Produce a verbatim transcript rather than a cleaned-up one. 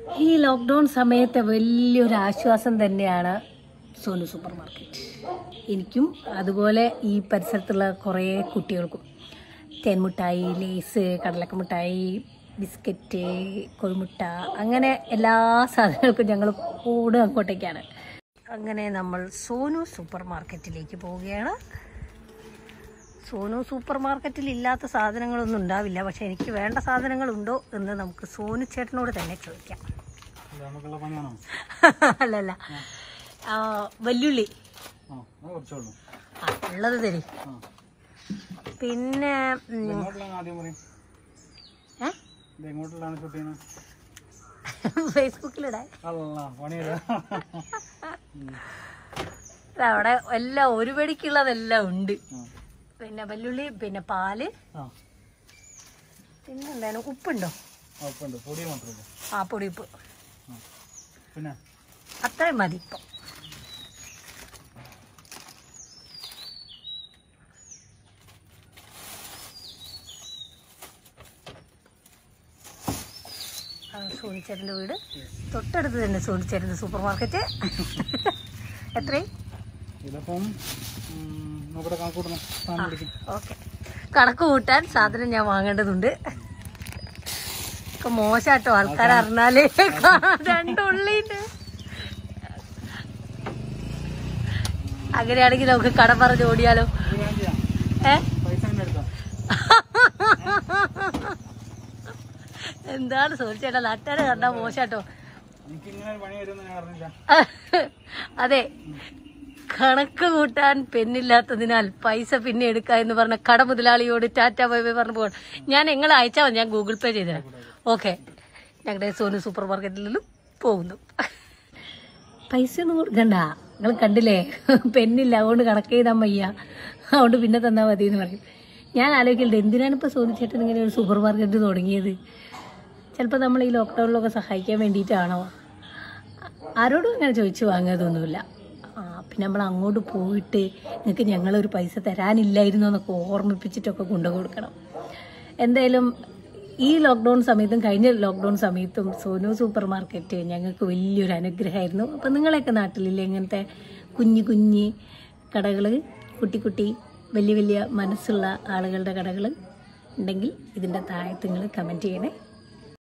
ഈ ലോക്ക്ഡൗൺ സമയത്തെ വലിയൊരു ആശ്വാസം തന്നെയാണ് സോനു സൂപ്പർ മാർക്കറ്റ്. എനിക്കും അതുപോലെ ഈ പരിസരത്തുള്ള കുറേ കുട്ടികൾക്കും തേൻമുട്ടായി, ലേസ്, കടലക്ക മിഠായി, ബിസ്ക്കറ്റ്, കോഴിമുട്ട, അങ്ങനെ എല്ലാ സാധനങ്ങൾക്കും ഞങ്ങൾ ഓടും അങ്ങോട്ടേക്കാണ്. അങ്ങനെ നമ്മൾ സോനു സൂപ്പർ മാർക്കറ്റിലേക്ക് പോവുകയാണ്. സോനു സൂപ്പർ മാർക്കറ്റിൽ ഇല്ലാത്ത സാധനങ്ങളൊന്നും ഉണ്ടാവില്ല, പക്ഷെ എനിക്ക് വേണ്ട സാധനങ്ങളുണ്ടോ എന്ന് നമുക്ക് സോനു ചേട്ടനോട് തന്നെ ചോദിക്കാം. അല്ലല്ല, വല്യുള്ളി ഉള്ളത് തരി. പിന്നെ ഫേസ്ബുക്കിലിടാൻ അവിടെ എല്ലാം ഒരു വെടിക്കുള്ളതെല്ലാം ഉണ്ട്. പിന്നെ വല്യുള്ളി, പിന്നെ പാല്, പിന്നെ എന്താണ്, ഉപ്പുണ്ടോ? ആ, പൊടിയുപ്പ്, അത്രയും മതി ഇപ്പം. സോനിച്ചേട്ടൻ്റെ വീട് തൊട്ടടുത്ത് തന്നെ. സോനിച്ചേട്ടൻ്റെ സൂപ്പർ മാർക്കറ്റ് എത്രയും ഓക്കെ. കണക്ക് കൂട്ടാൻ സാധനം ഞാൻ വാങ്ങേണ്ടതുണ്ട്. ഇപ്പൊ മോശാട്ടോ, ആൾക്കാർ അറിഞ്ഞാല് രണ്ടുള്ളിണ്ട്. അങ്ങനെയാണെങ്കിൽ നമുക്ക് കട പറഞ്ഞ് ഓടിയാലോ? ഏ എന്താണ് സോനിച്ചേട്ടാ, നാട്ടുകാരെ കണ്ടാ മോശാട്ടോ. അതെ, കണക്ക് കൂട്ടാൻ പെന്നില്ലാത്തതിനാൽ പൈസ പിന്നെ എടുക്കുക എന്ന് പറഞ്ഞ കട മുതലാളിയോട് ടാറ്റ ബൈ ബൈ പറഞ്ഞു പോകണം. ഞാൻ നിങ്ങളെ അയച്ചാൽ മതി, ഞാൻ ഗൂഗിൾ പേ ചെയ്തുതരാം. ഓക്കെ, ഞങ്ങളുടെ സോനു സൂപ്പർ മാർക്കറ്റിൽ നിന്നും പോകുന്നു. പൈസ ഒന്നും കൊടുക്കണ്ട, നിങ്ങൾ കണ്ടില്ലേ, പെന്നില്ല, അതുകൊണ്ട് കണക്ക് ചെയ്താൽ വയ്യ, അതുകൊണ്ട് പിന്നെ തന്നാൽ മതി എന്ന് പറയും. ഞാൻ ആലോചിക്കലുണ്ട്, എന്തിനാണ് ഇപ്പോൾ സോനു ചേട്ടൻ ഇങ്ങനെ ഒരു സൂപ്പർ മാർക്കറ്റ് തുടങ്ങിയത്? ചിലപ്പോൾ നമ്മൾ ഈ ലോക്ക്ഡൗണിലൊക്കെ സഹായിക്കാൻ വേണ്ടിയിട്ടാണോ? ആരോടും അങ്ങനെ ചോദിച്ചു വാങ്ങിയതൊന്നുമില്ല. ആ, പിന്നെ നമ്മൾ അങ്ങോട്ട് പോയിട്ട് നിങ്ങൾക്ക് ഞങ്ങളൊരു പൈസ തരാനില്ലായിരുന്നു എന്നൊക്കെ ഓർമ്മിപ്പിച്ചിട്ടൊക്കെ കൊണ്ടു കൊടുക്കണം. എന്തായാലും ഈ ലോക്ക്ഡൗൺ സമയത്തും കഴിഞ്ഞ ലോക്ക്ഡൗൺ സമയത്തും സോനു സൂപ്പർ മാർക്കറ്റ് ഞങ്ങൾക്ക് വലിയൊരു അനുഗ്രഹമായിരുന്നു. അപ്പം നിങ്ങളെയൊക്കെ നാട്ടിലില്ലേ ഇങ്ങനത്തെ കുഞ്ഞു കുഞ്ഞി കടകൾ, കുട്ടി കുട്ടി വലിയ വലിയ മനസ്സുള്ള ആളുകളുടെ കടകൾ ഉണ്ടെങ്കിൽ ഇതിൻ്റെ താഴത്ത് നിങ്ങൾ കമൻറ്റ് ചെയ്യണേ.